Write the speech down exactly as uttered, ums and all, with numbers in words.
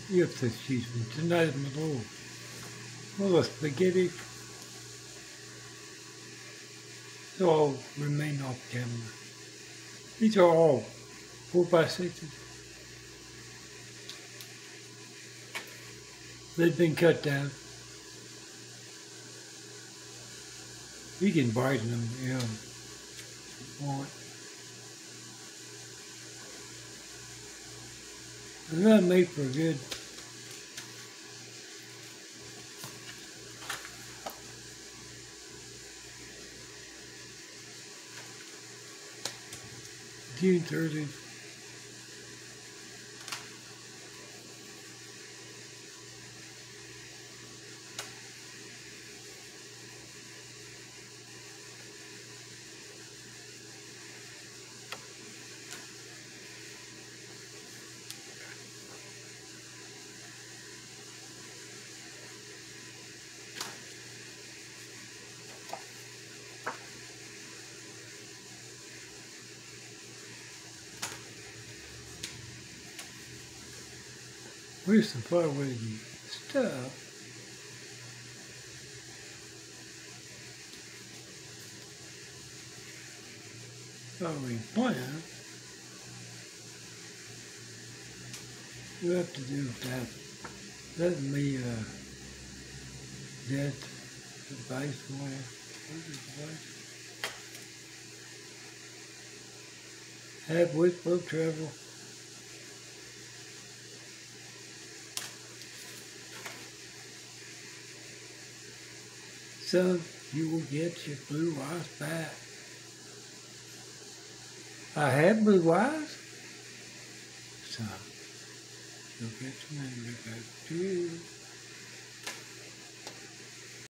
If, excuse me, tonight my little, little spaghetti, they all remain off camera. These are all four by sixes. They've been cut down. You can brighten them, you know, if you want. They're not made for good. June thirtieth. Where's the far away stuff? Following plan. You have to do that. Let me uh that advice wire. Have with boat travel. Son, you will get your blue eyes back. I have blue eyes? Son, you'll get your memory back too.